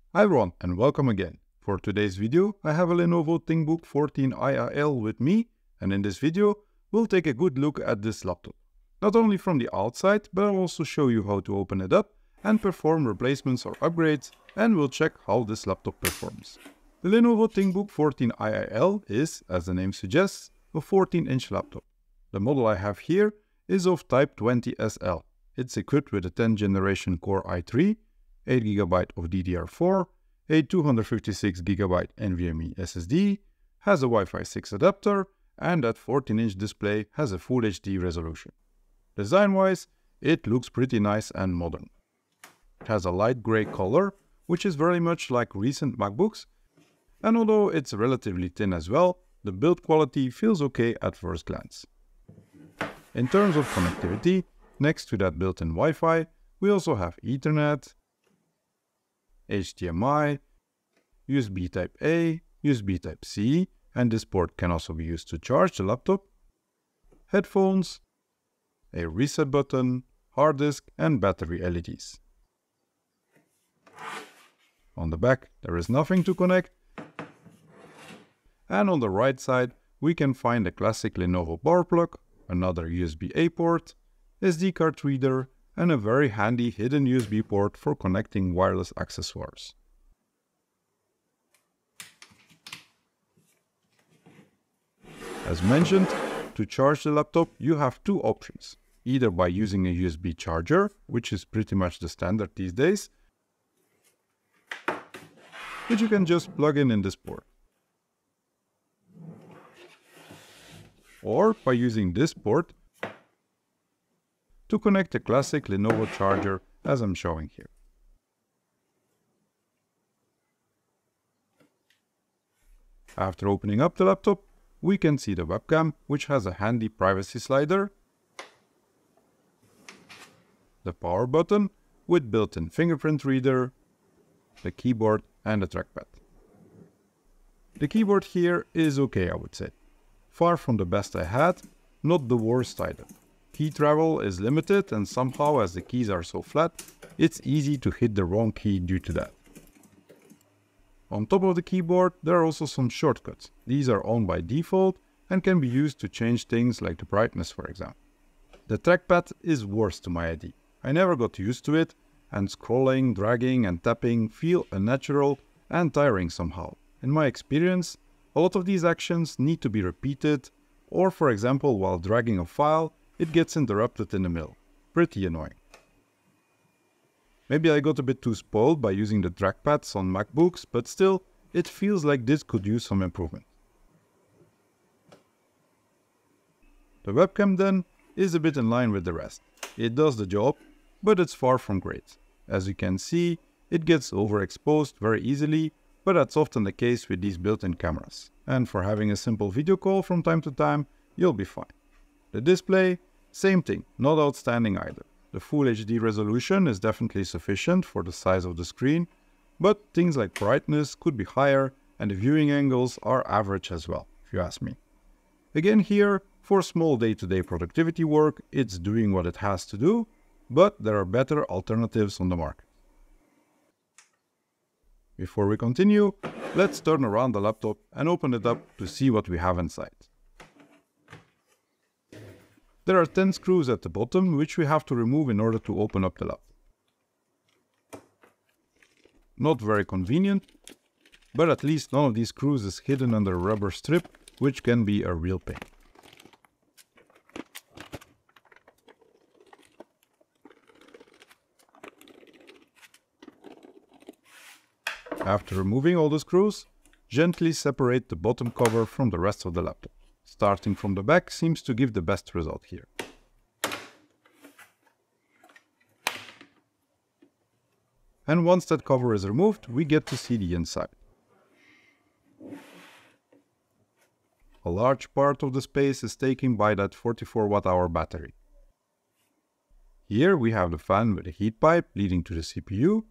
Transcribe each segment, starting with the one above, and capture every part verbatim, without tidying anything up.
Hi everyone and welcome again. For today's video, I have a Lenovo ThinkBook fourteen I I L with me, and in this video, we'll take a good look at this laptop. Not only from the outside, but I'll also show you how to open it up and perform replacements or upgrades, and we'll check how this laptop performs. The Lenovo ThinkBook fourteen I I L is, as the name suggests, a fourteen inch laptop. The model I have here is of type twenty S L. It's equipped with a tenth generation Core i three, eight gigabyte of D D R four, a two hundred fifty-six gigabyte NVMe S S D, has a Wi-Fi six adapter, and that fourteen inch display has a Full H D resolution. Design-wise, it looks pretty nice and modern. It has a light gray color, which is very much like recent MacBooks, and although it's relatively thin as well, the build quality feels okay at first glance. In terms of connectivity, next to that built-in Wi-Fi, we also have Ethernet, H D M I, U S B Type A, U S B Type C, and this port can also be used to charge the laptop, headphones, a reset button, hard disk, and battery L E Ds. On the back, there is nothing to connect, and on the right side, we can find a classic Lenovo power plug, another U S B A port, S D card reader, and a very handy hidden U S B port for connecting wireless accessories. As mentioned, to charge the laptop you have two options, either by using a U S B charger, which is pretty much the standard these days, which you can just plug in in this port, or by using this port to connect a classic Lenovo charger as I'm showing here. After opening up the laptop, we can see the webcam, which has a handy privacy slider, the power button with built-in fingerprint reader, the keyboard, and the trackpad. The keyboard here is okay, I would say. Far from the best I had, not the worst either. Key travel is limited, and somehow, as the keys are so flat, it's easy to hit the wrong key due to that. On top of the keyboard, there are also some shortcuts. These are on by default and can be used to change things like the brightness, for example. The trackpad is worse to my I D. I never got used to it, and scrolling, dragging, and tapping feel unnatural and tiring somehow. In my experience, a lot of these actions need to be repeated, or for example, while dragging a file, it gets interrupted in the middle. Pretty annoying. Maybe I got a bit too spoiled by using the trackpads on MacBooks, but still, it feels like this could use some improvement. The webcam then is a bit in line with the rest. It does the job, but it's far from great. As you can see, it gets overexposed very easily, but that's often the case with these built-in cameras. And for having a simple video call from time to time, you'll be fine. The display, same thing, not outstanding either. The Full H D resolution is definitely sufficient for the size of the screen, but things like brightness could be higher, and the viewing angles are average as well, if you ask me. Again here, for small day-to-day productivity work, it's doing what it has to do, but there are better alternatives on the market. Before we continue, let's turn around the laptop and open it up to see what we have inside. There are ten screws at the bottom, which we have to remove in order to open up the laptop. Not very convenient, but at least none of these screws is hidden under a rubber strip, which can be a real pain. After removing all the screws, gently separate the bottom cover from the rest of the laptop. Starting from the back seems to give the best result here. And once that cover is removed, we get to see the inside. A large part of the space is taken by that forty-four watt hour battery. Here we have the fan with a heat pipe leading to the C P U.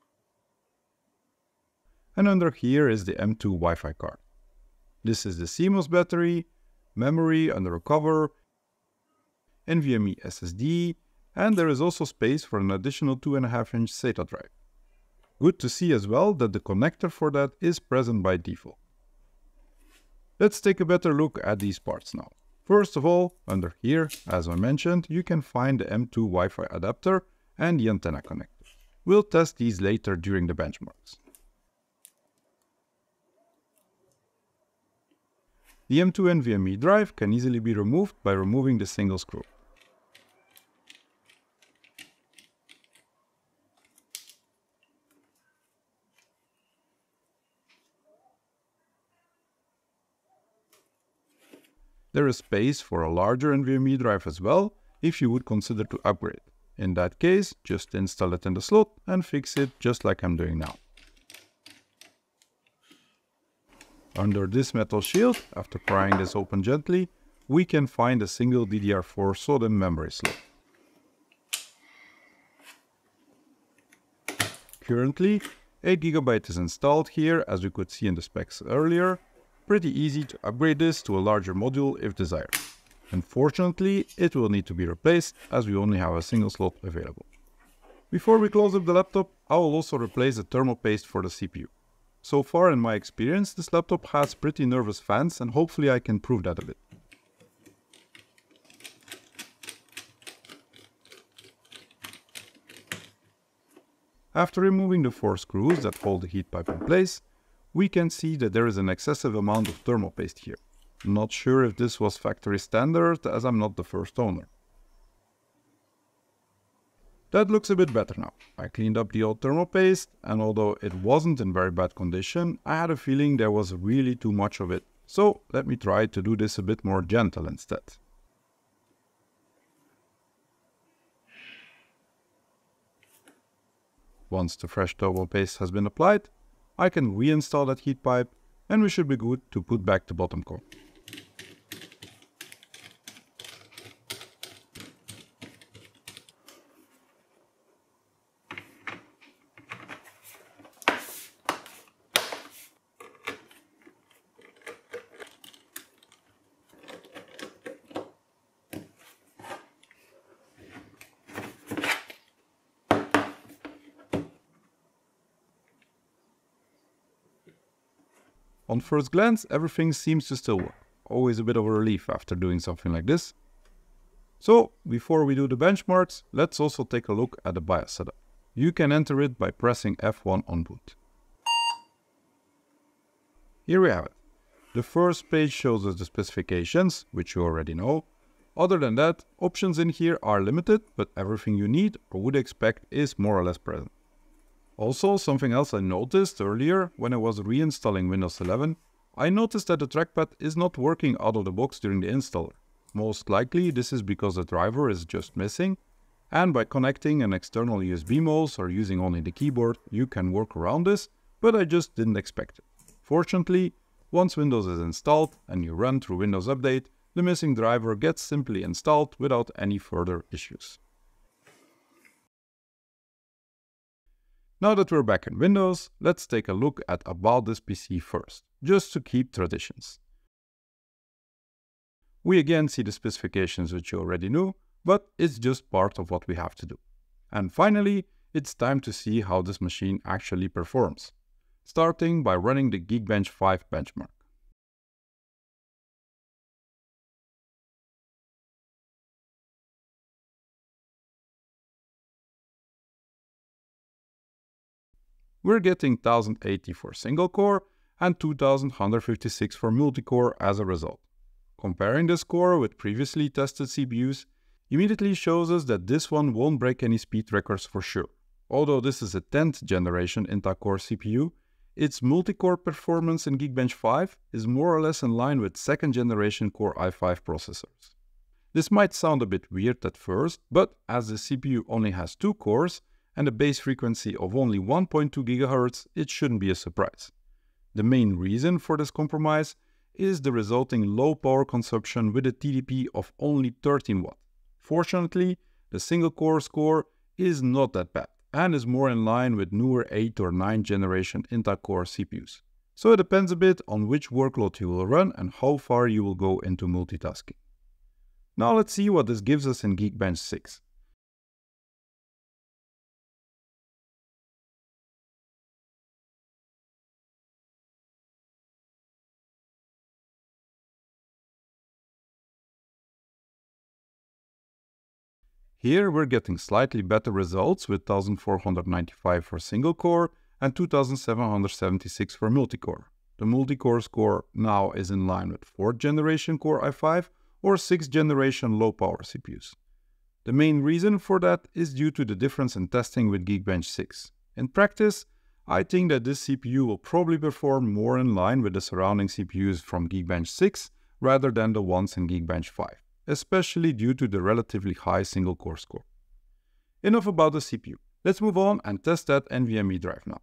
And under here is the M two Wi-Fi card. This is the C MOS battery, memory under a cover, NVMe S S D, and there is also space for an additional two point five inch SATA drive. Good to see as well that the connector for that is present by default. Let's take a better look at these parts now. First of all, under here, as I mentioned, you can find the M two Wi-Fi adapter and the antenna connector. We'll test these later during the benchmarks. The M two NVMe drive can easily be removed by removing the single screw. There is space for a larger NVMe drive as well, if you would consider to upgrade. In that case, just install it in the slot and fix it just like I'm doing now. Under this metal shield, after prying this open gently, we can find a single D D R four SODIMM memory slot. Currently, eight gigabytes is installed here, as we could see in the specs earlier. Pretty easy to upgrade this to a larger module if desired. Unfortunately, it will need to be replaced as we only have a single slot available. Before we close up the laptop, I will also replace the thermal paste for the C P U. So far in my experience, this laptop has pretty nervous fans and hopefully I can prove that a bit. After removing the four screws that hold the heat pipe in place, we can see that there is an excessive amount of thermal paste here. Not sure if this was factory standard, as I'm not the first owner. That looks a bit better now. I cleaned up the old thermal paste, and although it wasn't in very bad condition, I had a feeling there was really too much of it. So let me try to do this a bit more gentle instead. Once the fresh thermal paste has been applied, I can reinstall that heat pipe and we should be good to put back the bottom core. On first glance, everything seems to still work. Always a bit of a relief after doing something like this. So, before we do the benchmarks, let's also take a look at the BIOS setup. You can enter it by pressing F one on boot. Here we have it. The first page shows us the specifications, which you already know. Other than that, options in here are limited, but everything you need or would expect is more or less present. Also, something else I noticed earlier when I was reinstalling Windows eleven, I noticed that the trackpad is not working out of the box during the installer. Most likely this is because the driver is just missing, and by connecting an external U S B mouse or using only the keyboard, you can work around this, but I just didn't expect it. Fortunately, once Windows is installed and you run through Windows Update, the missing driver gets simply installed without any further issues. Now that we're back in Windows, let's take a look at About This P C first, just to keep traditions. We again see the specifications which you already knew, but it's just part of what we have to do. And finally, it's time to see how this machine actually performs, starting by running the Geekbench five benchmark. We're getting one thousand eighty for single core and two thousand one hundred fifty-six for multi-core as a result. Comparing the score with previously tested C P Us immediately shows us that this one won't break any speed records for sure. Although this is a tenth generation Intel Core C P U, its multi-core performance in Geekbench five is more or less in line with second generation Core i five processors. This might sound a bit weird at first, but as the C P U only has two cores, and a base frequency of only one point two gigahertz, it shouldn't be a surprise. The main reason for this compromise is the resulting low power consumption with a T D P of only thirteen watts. Fortunately, the single core score is not that bad and is more in line with newer eighth or ninth generation Intel Core C P Us. So it depends a bit on which workload you will run and how far you will go into multitasking. Now let's see what this gives us in Geekbench six. Here we're getting slightly better results with fourteen ninety-five for single core and two thousand seven hundred seventy-six for multi-core. The multi-core score now is in line with fourth generation Core i five or sixth generation low power C P Us. The main reason for that is due to the difference in testing with Geekbench six. In practice, I think that this C P U will probably perform more in line with the surrounding C P Us from Geekbench six rather than the ones in Geekbench five, especially due to the relatively high single core score. Enough about the C P U. Let's move on and test that NVMe drive now.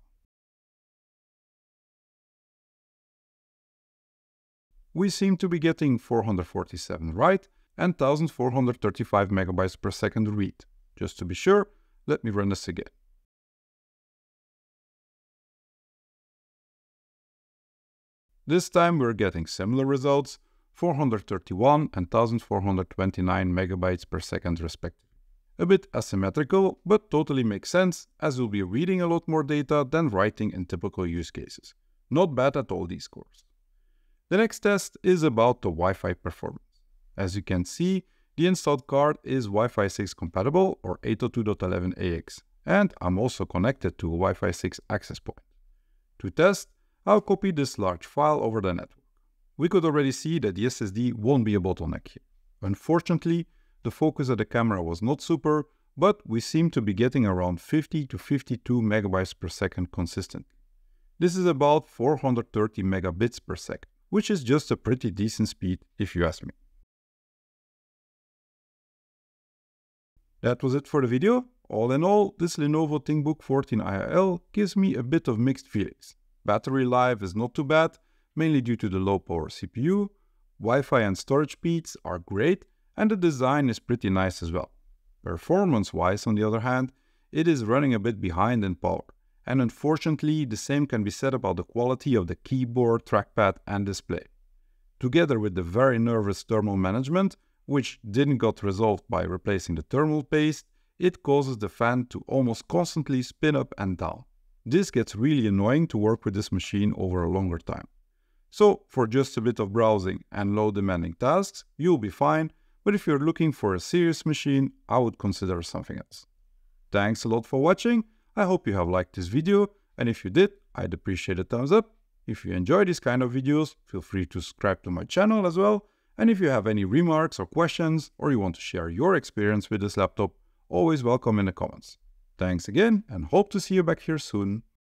We seem to be getting four hundred forty-seven write and one thousand four hundred thirty-five megabytes per second read. Just to be sure, let me run this again. This time we're getting similar results, four hundred thirty-one and one thousand four hundred twenty-nine megabytes per second respectively. A bit asymmetrical, but totally makes sense as we'll be reading a lot more data than writing in typical use cases. Not bad at all, these scores. The next test is about the Wi-Fi performance. As you can see, the installed card is Wi-Fi six compatible or eight oh two dot eleven A X, and I'm also connected to a Wi-Fi six access point. To test, I'll copy this large file over the network. We could already see that the S S D won't be a bottleneck here. Unfortunately, the focus of the camera was not super, but we seem to be getting around fifty to fifty-two megabytes per second consistently. This is about four hundred thirty megabits per second, which is just a pretty decent speed if you ask me. That was it for the video. All in all, this Lenovo ThinkBook fourteen I I L gives me a bit of mixed feelings. Battery life is not too bad, mainly due to the low power C P U. Wi-Fi and storage speeds are great, and the design is pretty nice as well. Performance-wise, on the other hand, it is running a bit behind in power, and unfortunately the same can be said about the quality of the keyboard, trackpad and display. Together with the very nervous thermal management, which didn't got resolved by replacing the thermal paste, it causes the fan to almost constantly spin up and down. This gets really annoying to work with this machine over a longer time. So for just a bit of browsing and low demanding tasks, you'll be fine, but if you're looking for a serious machine, I would consider something else. Thanks a lot for watching. I hope you have liked this video, and if you did, I'd appreciate a thumbs up. If you enjoy these kind of videos, feel free to subscribe to my channel as well. And if you have any remarks or questions, or you want to share your experience with this laptop, always welcome in the comments. Thanks again, and hope to see you back here soon.